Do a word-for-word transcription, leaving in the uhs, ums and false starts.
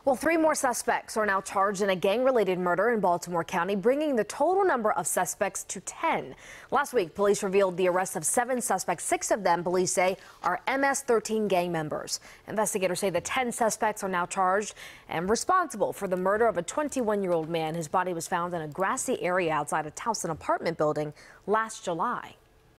Well, three more suspects are now charged in a gang-related murder in Baltimore County, bringing the total number of suspects to ten. Last week, police revealed the arrest of seven suspects. Six of them, police say, are M S thirteen gang members. Investigators say the ten suspects are now charged and responsible for the murder of a twenty-one-year-old man. His body was found in a grassy area outside a Towson apartment building last July.